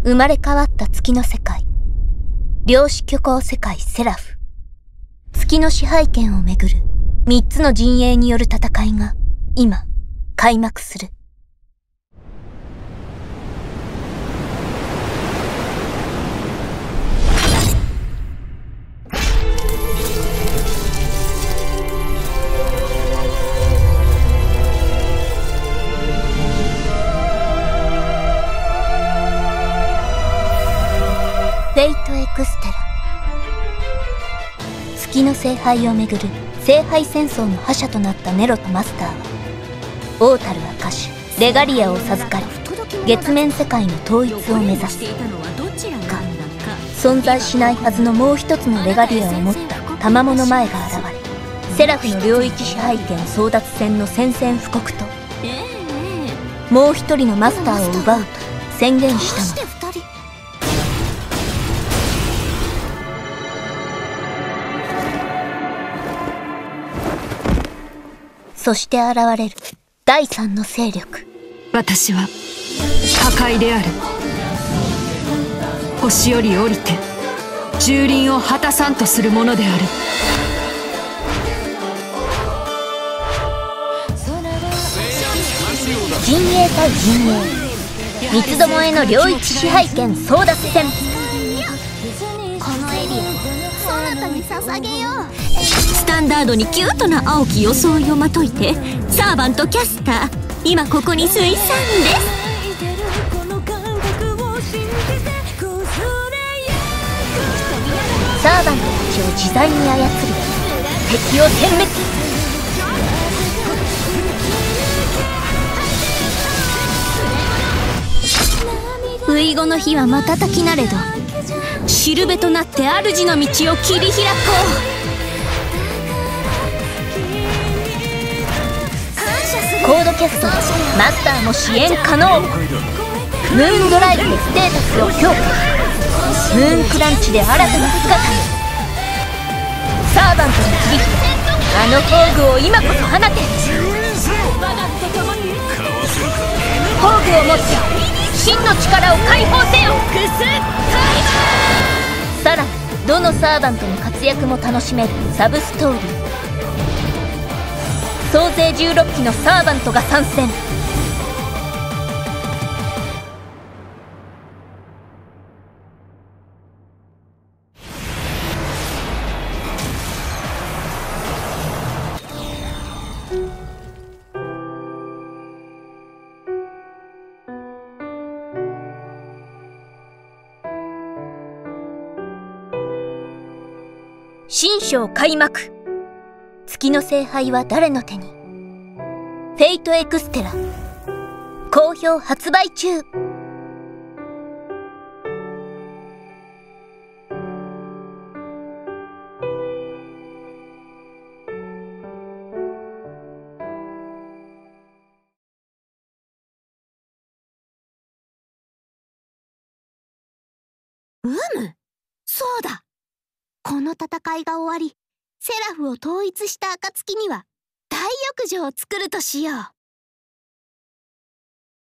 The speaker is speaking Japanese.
生まれ変わった月の世界、量子虚構世界セラフ。月の支配権をめぐる3つの陣営による戦いが今開幕する。フェイトエクステラ。月の聖杯をめぐる聖杯戦争の覇者となったネロとマスターは、オータルアカシュレガリアを授かり、月面世界の統一を目指すが、存在しないはずのもう一つのレガリアを持った賜物前が現れ、セラフの領域支配権争奪戦の宣戦布告と、もう一人のマスターを奪うと宣言したのだ。そして現れる第三の勢力。 私は破壊である。星より降りて蹂躙を果たさんとするものである。 陣営対陣営、三つどもえの領域支配権争奪戦。 このエリアそなたに捧げよう。 スタンダードにキュートな青き装いをまといて、サーバントキャスター、今ここに水産です。 サーバントたちを自在に操り、敵を殲滅。 不意後の日は瞬きなれど、しるべとなって主の道を切り開こう。 コードキャストでマスターも支援可能。ムーンドライブでステータスを強化。ムーンクランチで新たな姿に。サーバントの切り札、あの宝具を今こそ放て。宝具を持って真の力を解放せよ。さらにどのサーバントの活躍も楽しめるサブストーリー。総勢16機のサーバントが参戦。新章開幕。月の聖杯は誰の手に。フェイトエクステラ好評発売中。 そうだ。この戦いが終わり、セラフを統一した暁には大浴場を作るとしよう。